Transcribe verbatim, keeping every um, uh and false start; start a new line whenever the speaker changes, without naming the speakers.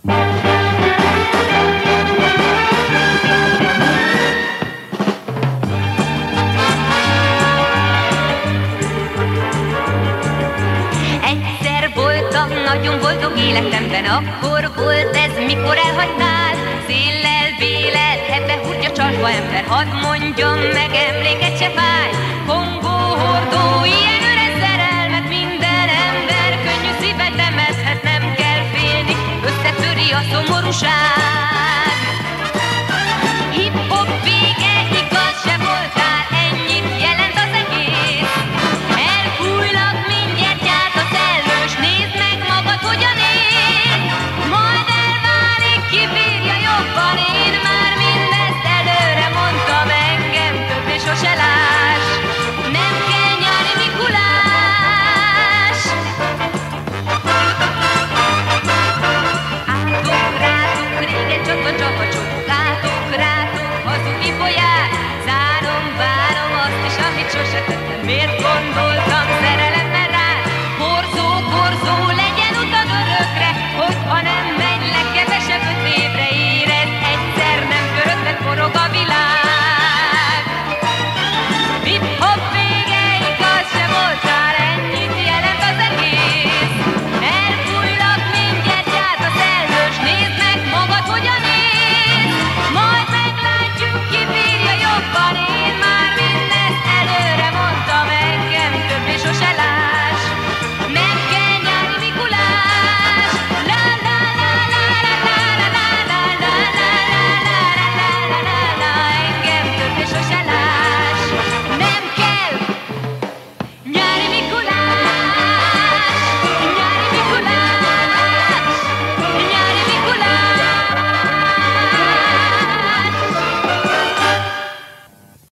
Egyszer voltam nagyon boldog életemben, akkor volt ez, mikor elhagytál. Széllel vélelhetve hurtja csalva ember, hadd mondjam meg, emléket se fáj. Kongó hordó, ilyen üres szerelmet minden ember könnyű szívet emezhet, nem kell félni, összetöri a szomorúság.